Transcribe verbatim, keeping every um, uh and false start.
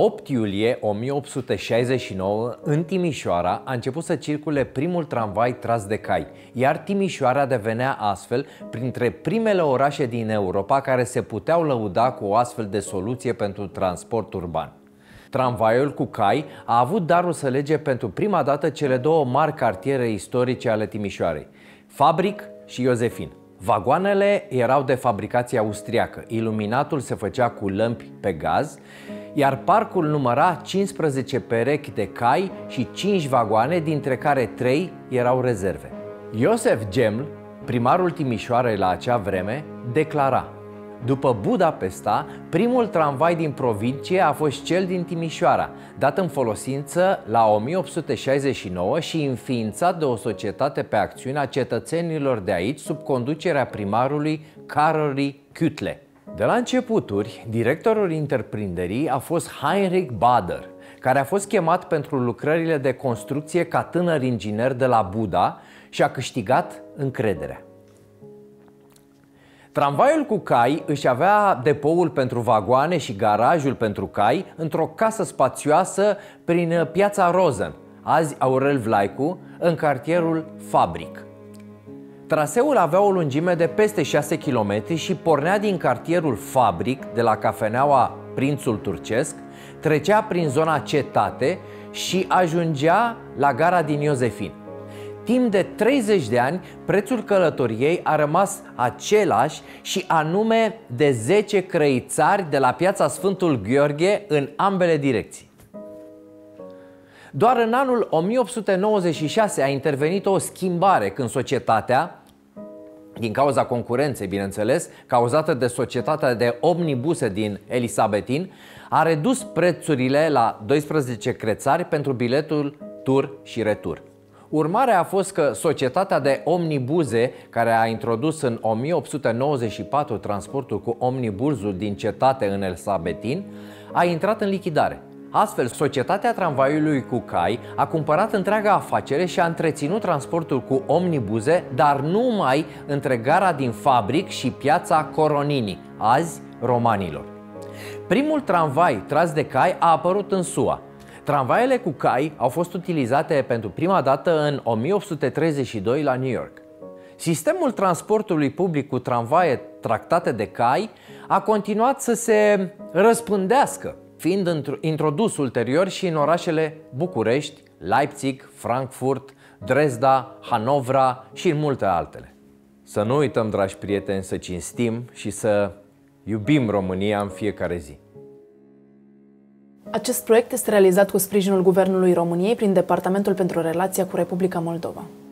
opt iulie o mie opt sute șaizeci și nouă, în Timișoara, a început să circule primul tramvai tras de cai, iar Timișoara devenea astfel printre primele orașe din Europa care se puteau lăuda cu o astfel de soluție pentru transport urban. Tramvaiul cu cai a avut darul să lege pentru prima dată cele două mari cartiere istorice ale Timișoarei, Fabric și Iosefin. Vagoanele erau de fabricație austriacă, iluminatul se făcea cu lămpi pe gaz, iar parcul număra cincisprezece perechi de cai și cinci vagoane, dintre care trei erau rezerve. Iosef Geml, primarul Timișoarei la acea vreme, declara: după Budapesta, primul tramvai din provincie a fost cel din Timișoara, dat în folosință la o mie opt sute șaizeci și nouă și înființat de o societate pe acțiune a cetățenilor de aici, sub conducerea primarului Karoli Kütle. De la începuturi, directorul întreprinderii a fost Heinrich Bader, care a fost chemat pentru lucrările de construcție ca tânăr inginer de la Buda și a câștigat încrederea. Tramvaiul cu cai își avea depoul pentru vagoane și garajul pentru cai într-o casă spațioasă prin piața Rosen, azi Aurel Vlaicu, în cartierul Fabric. Traseul avea o lungime de peste șase kilometri și pornea din cartierul Fabric, de la cafeneaua Prințul Turcesc, trecea prin zona Cetate și ajungea la gara din Iosefin. Timp de treizeci de ani, prețul călătoriei a rămas același și anume de zece crăițari de la piața Sfântul Gheorghe în ambele direcții. Doar în anul o mie opt sute nouăzeci și șase a intervenit o schimbare când societatea, din cauza concurenței, bineînțeles, cauzată de societatea de omnibuse din Elisabetin, a redus prețurile la doisprezece crețari pentru biletul tur și retur. Urmarea a fost că societatea de omnibuze, care a introdus în o mie opt sute nouăzeci și patru transportul cu omnibuzul din Cetate în Elisabetin, a intrat în lichidare. Astfel, societatea tramvaiului cu cai a cumpărat întreaga afacere și a întreținut transportul cu omnibuze, dar numai între gara din Fabric și piața Coronini, azi Romanilor. Primul tramvai tras de cai a apărut în S U A. Tramvaiele cu cai au fost utilizate pentru prima dată în o mie opt sute treizeci și doi la New York. Sistemul transportului public cu tramvaie tractate de cai a continuat să se răspândească, fiind introdus ulterior și în orașele București, Leipzig, Frankfurt, Dresda, Hanovra și în multe altele. Să nu uităm, dragi prieteni, să cinstim și să iubim România în fiecare zi. Acest proiect este realizat cu sprijinul Guvernului României prin Departamentul pentru Relația cu Republica Moldova.